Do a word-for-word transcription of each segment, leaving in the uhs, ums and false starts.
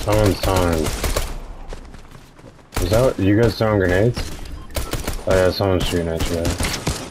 Someone's throwing. Is that what, you guys throwing grenades? Oh yeah, someone's shooting at you guys.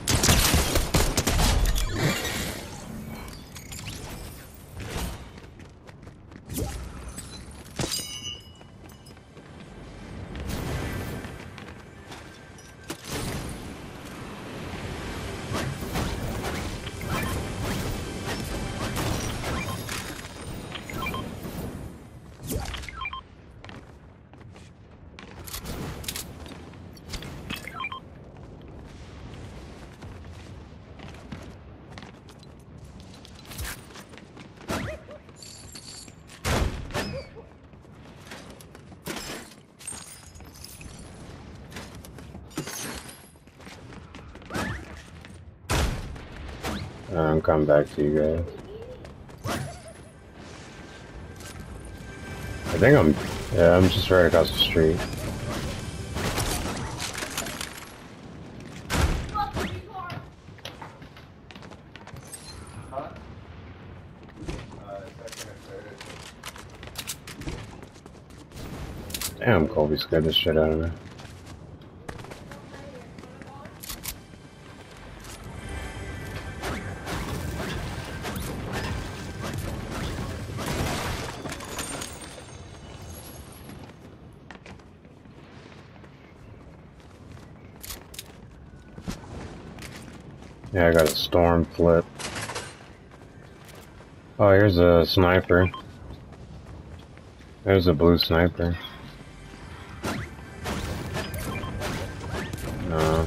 I'm coming back to you guys. I think I'm, yeah, I'm just right across the street. Damn, Colby scared the shit out of me. Yeah, I got a storm flip. Oh, here's a sniper. There's a blue sniper. No.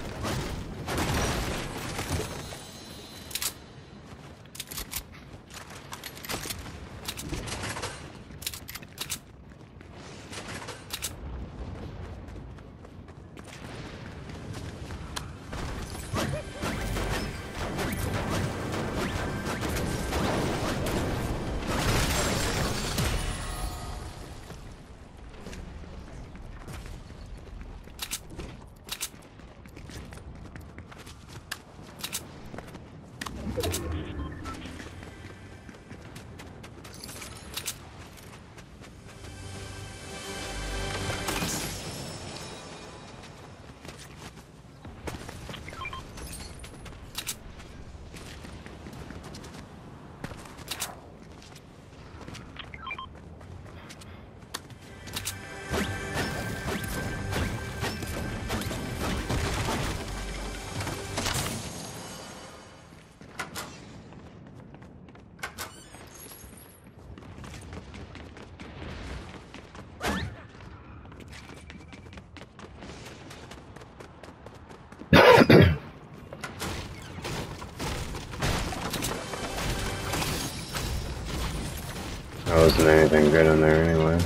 There wasn't anything good in there anyway.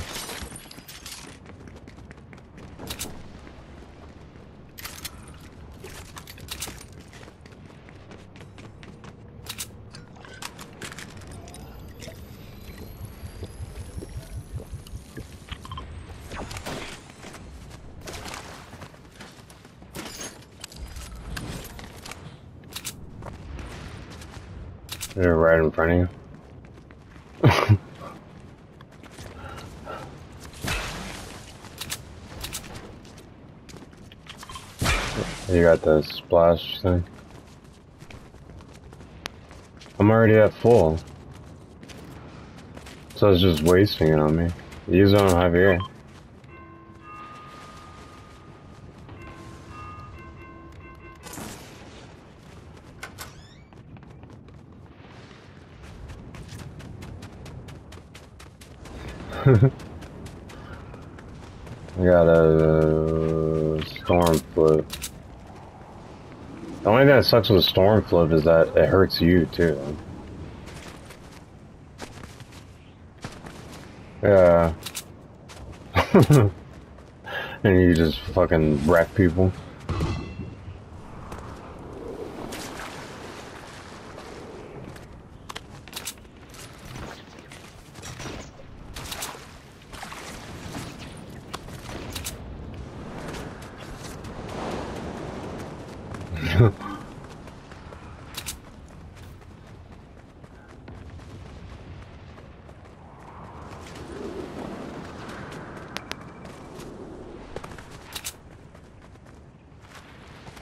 They're right in front of you. You got the splash thing? I'm already at full. So I was just wasting it on me. You don't have here. I got a storm flip. The only thing that sucks with a storm flip is that it hurts you too. Yeah. And you just fucking wreck people.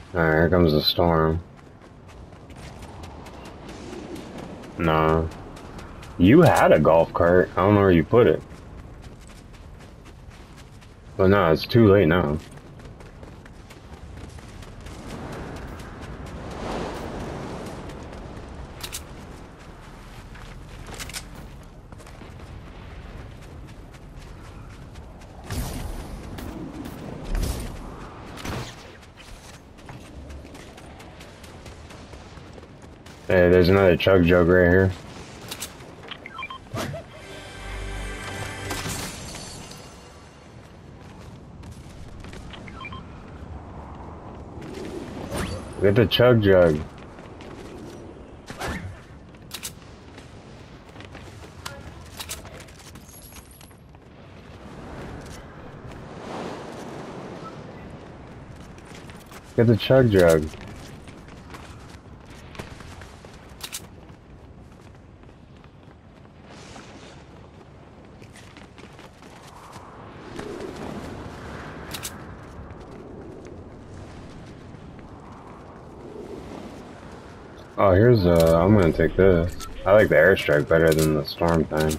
Alright, here comes the storm. Nah. You had a golf cart. I don't know where you put it. But no, it's too late now. Hey, there's another chug jug right here. Get the chug jug. Get the chug jug. Oh, here's uh I'm gonna take this. I like the airstrike better than the storm thing.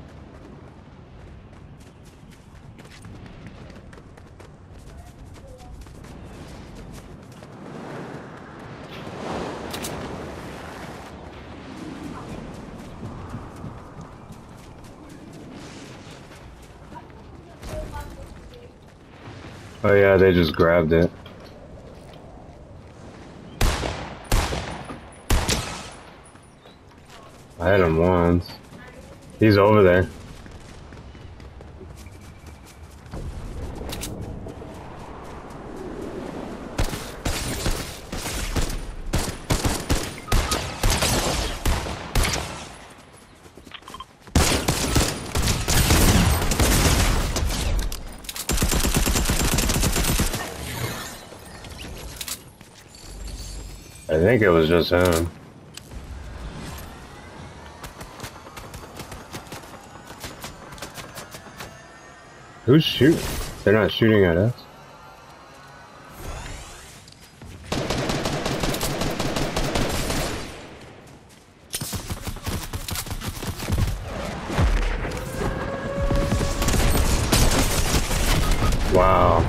Oh yeah, they just grabbed it. I hit him once. He's over there. I think it was just him. Who's shooting? They're not shooting at us. Wow.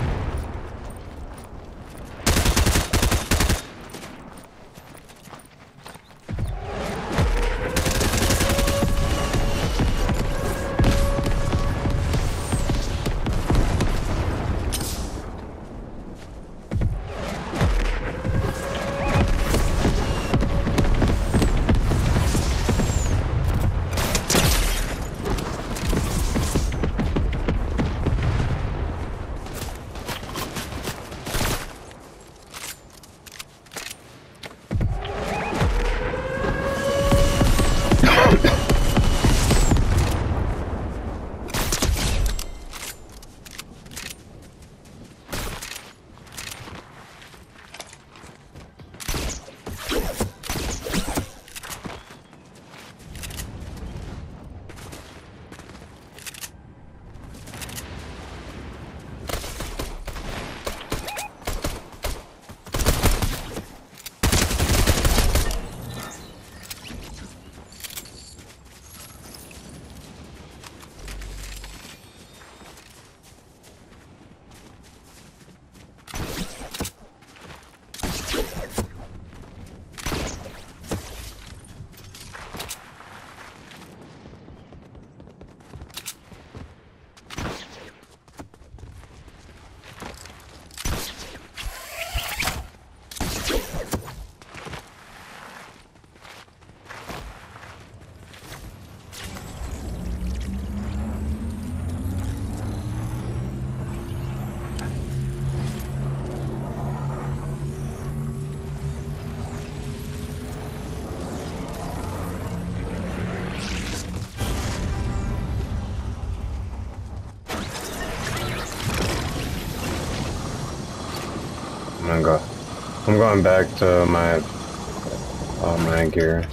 I'm gonna go. I'm going back to my uh, my gear.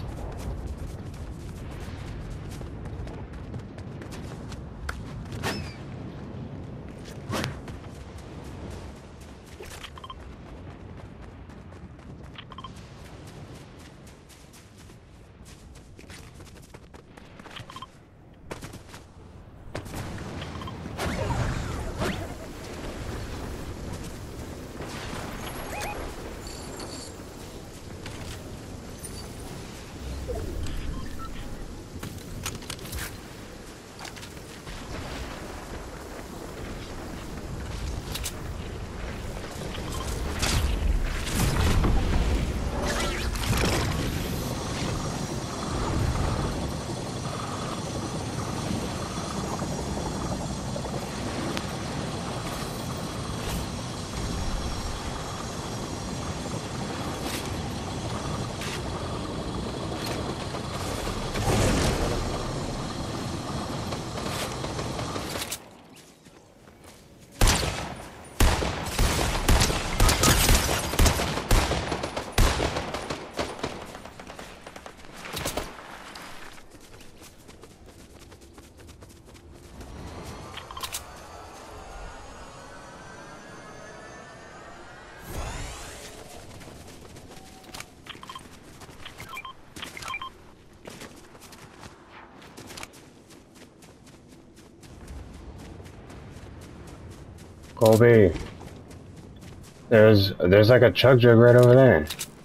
Colby. There's there's like a chug jug right over there.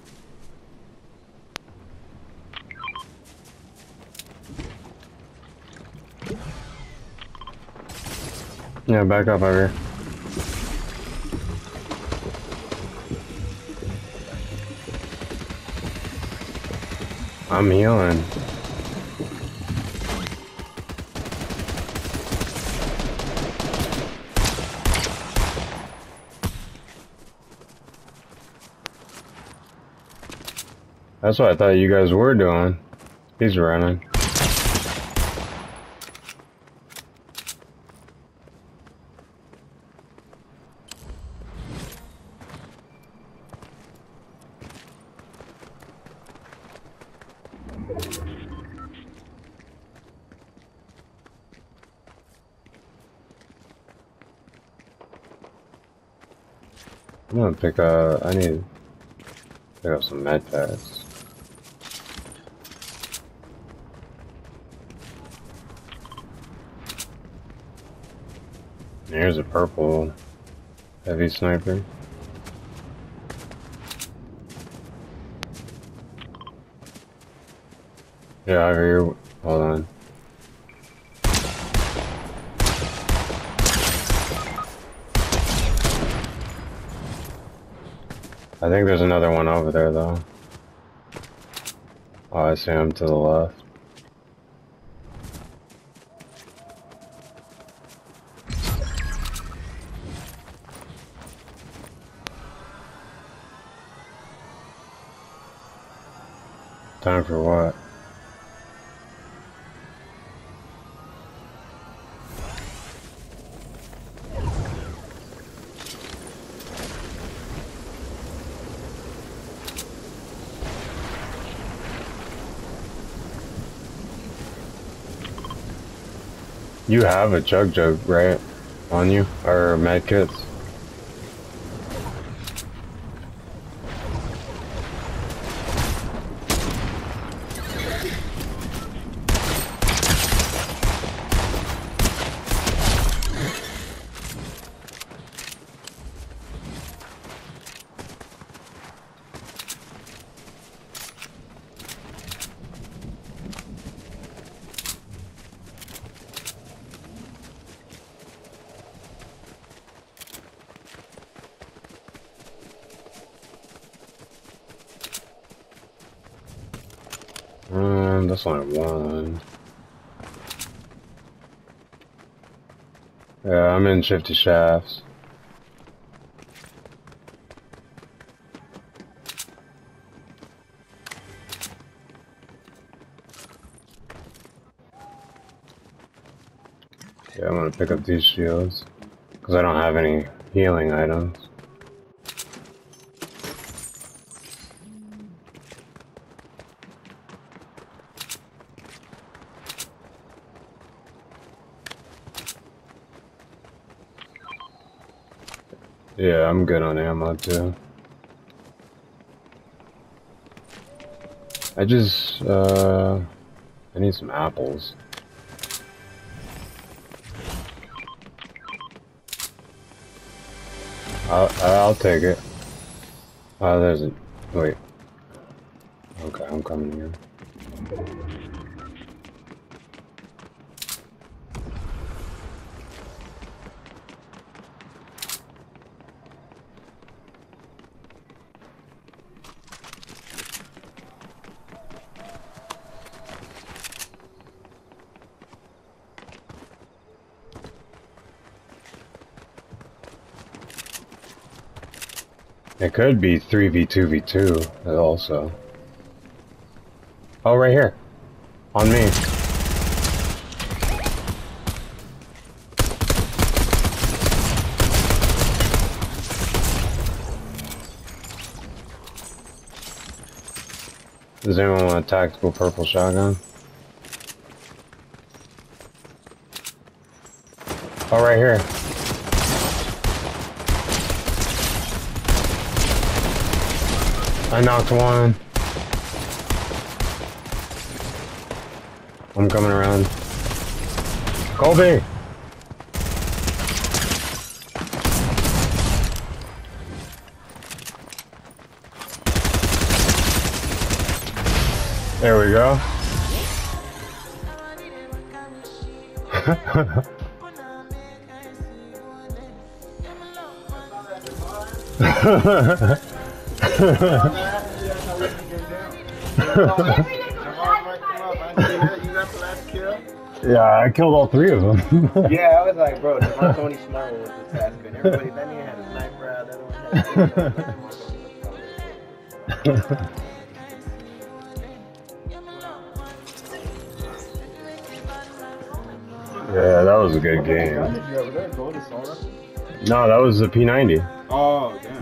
Yeah, back up over here. I'm healing. That's what I thought you guys were doing. He's running. I'm gonna pick up. I need to pick up some med packs. Here's a purple heavy sniper. Yeah, over here. Hold on. I think there's another one over there, though. Oh, I see him to the left. Time for what? You have a chug jug, right? On you? Or med kits? Um, that's only one. Yeah, I'm in Shifty Shafts. Yeah, I'm gonna pick up these shields. Because I don't have any healing items. Yeah, I'm good on ammo too. I just, uh, I need some apples. I'll, I'll take it. Oh, there's a, wait. Okay, I'm coming here. It could be three v two v two also. Oh, right here. On me. Does anyone want a tactical purple shotgun? Oh, right here. I knocked one. I'm coming around. Colby! There we go. Yeah, I killed all three of them. Yeah, I was like, bro, Devon's only smart one with this task, and everybody, that nigga had a sniper out, that one had Yeah, that was a good game. No, that was the P ninety. Oh, damn.